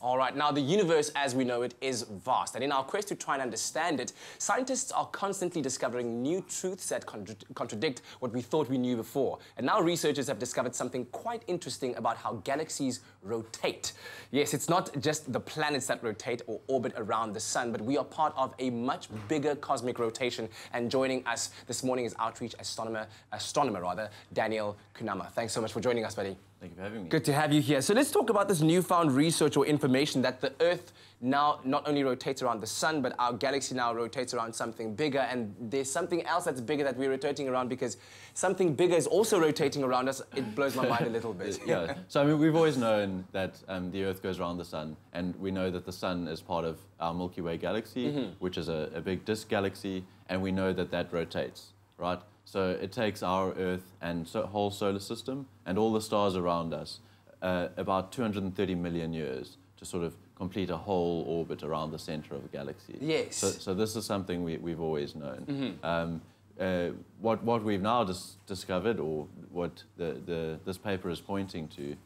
All right, now the universe as we know it is vast, and in our quest to try and understand it, scientists are constantly discovering new truths that contradict what we thought we knew before. And now researchers have discovered something quite interesting about how galaxies rotate. Yes, it's not just the planets that rotate or orbit around the sun, but we are part of a much bigger cosmic rotation. And joining us this morning is Outreach astronomer Daniel Kunama. Thanks so much for joining us, buddy. Thank you for having me. Good to have you here. So let's talk about this newfound research or information that the Earth now not only rotates around the sun, but our galaxy now rotates around something bigger, and there's something else that's bigger that we're rotating around because something bigger is also rotating around us. It blows my mind a little bit. Yeah, so I mean, we've always known that the Earth goes around the sun, and we know that the sun is part of our Milky Way galaxy, which is a big disk galaxy, and we know that that rotates, right? So it takes our Earth and whole solar system and all the stars around us about 230 million years to sort of complete a whole orbit around the center of a galaxy. Yes. So this is something we've always known. What we've now discovered, or what this paper is pointing to,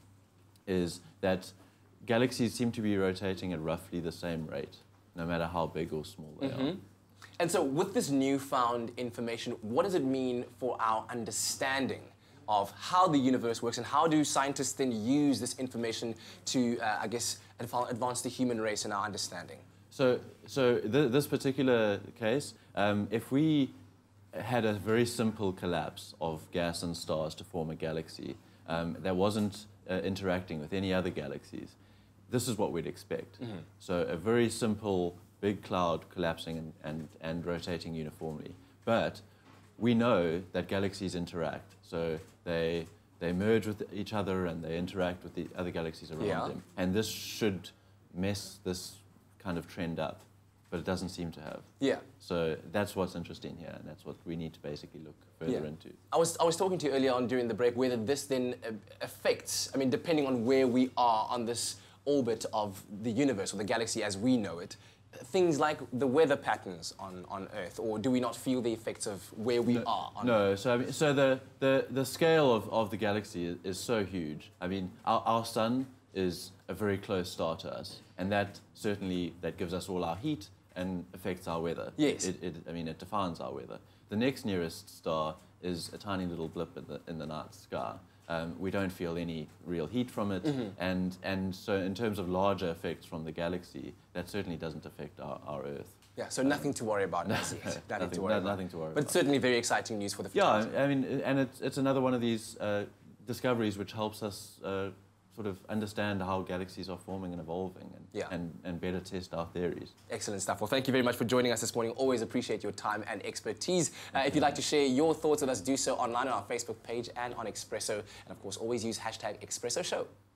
is that galaxies seem to be rotating at roughly the same rate, no matter how big or small they are. And so with this newfound information, what does it mean for our understanding of how the universe works, and how do scientists then use this information to, I guess, advance the human race in our understanding? So this particular case, if we had a very simple collapse of gas and stars to form a galaxy that wasn't interacting with any other galaxies, this is what we'd expect. So a very simple big cloud collapsing and rotating uniformly. But we know that galaxies interact. So they merge with each other and they interact with the other galaxies around them. And this should mess this kind of trend up, but it doesn't seem to have. Yeah. So that's what's interesting here, and that's what we need to basically look further into. I was talking to you earlier on during the break whether this then affects, I mean, depending on where we are on this orbit of the universe or the galaxy as we know it, things like the weather patterns on Earth, or do we not feel the effects of where we are on Earth? So I mean, so the scale of the galaxy is so huge. I mean, our sun is a very close star to us, and that gives us all our heat and affects our weather. Yes. I mean, it defines our weather. The next nearest star is a tiny little blip in the night sky. We don't feel any real heat from it, and so in terms of larger effects from the galaxy, that certainly doesn't affect our Earth. Yeah, so nothing to worry about. Nothing to worry about. But certainly very exciting news for the future. Yeah, I mean, and it's another one of these discoveries which helps us sort of understand how galaxies are forming and evolving, and better test our theories. Excellent stuff. Well, thank you very much for joining us this morning. Always appreciate your time and expertise. If you'd like to share your thoughts with us, do so online on our Facebook page and on Expresso. And of course, always use #ExpressoShow.